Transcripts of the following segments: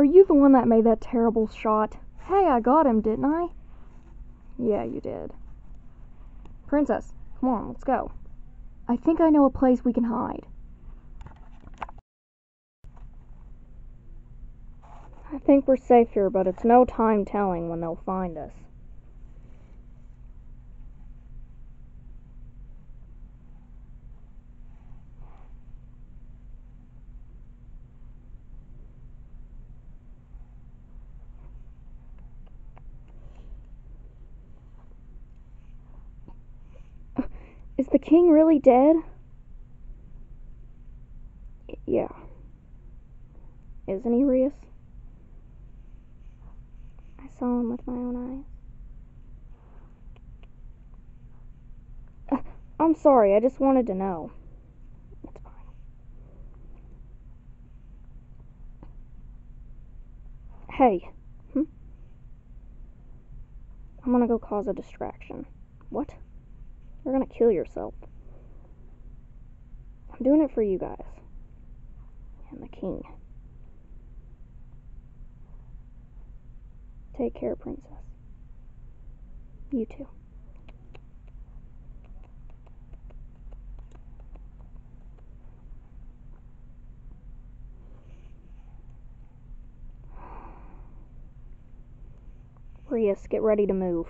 Are you the one that made that terrible shot? Hey, I got him, didn't I? Yeah, you did. Princess, come on, let's go. I think I know a place we can hide. I think we're safe here, but it's no time telling when they'll find us. Is the king really dead? Yeah. Isn't he, Rias? I saw him with my own eyes. I'm sorry, I just wanted to know. It's fine. Hey. I'm gonna go cause a distraction. What? You're gonna kill yourself. I'm doing it for you guys. And the king. Take care, princess. You too. Rias, get ready to move.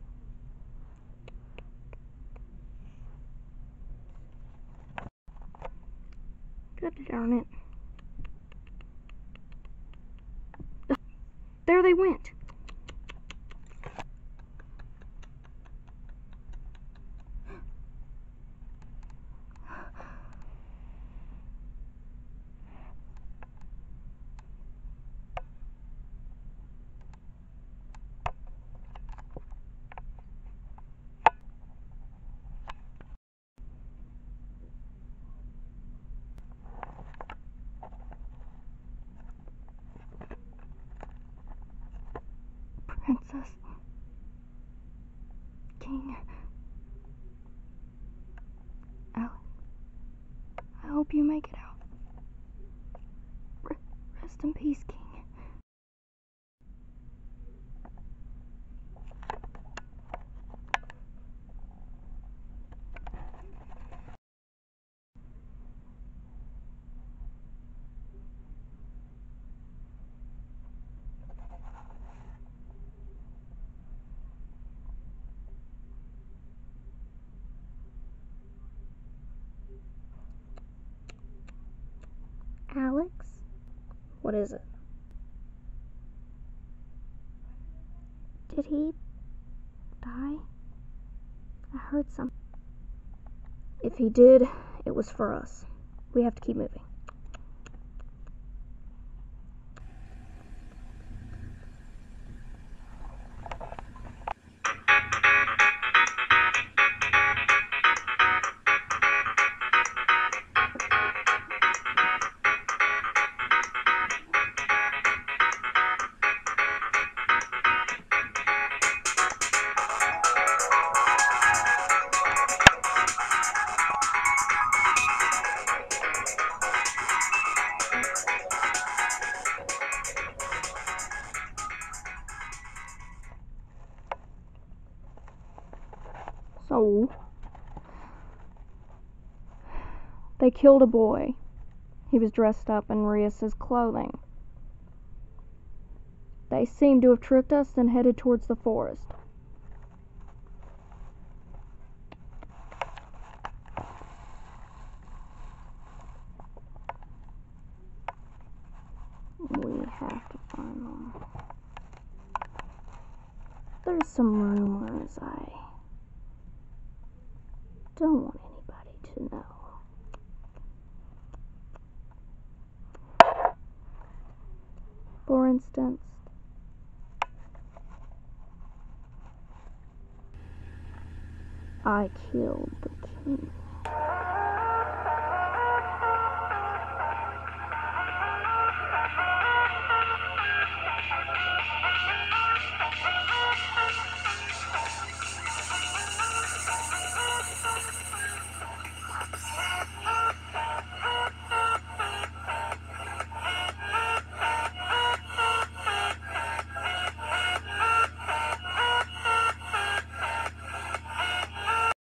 God darn it. There they went. Princess. King. Alex. I hope you make it out. Rest in peace, King. Alex? What is it? Did he die? I heard something. If he did, it was for us. We have to keep moving. So, they killed a boy. He was dressed up in Rias's clothing. They seem to have tricked us and headed towards the forest. We have to find them. There's some rumors I don't want anybody to know. For instance, I killed the king.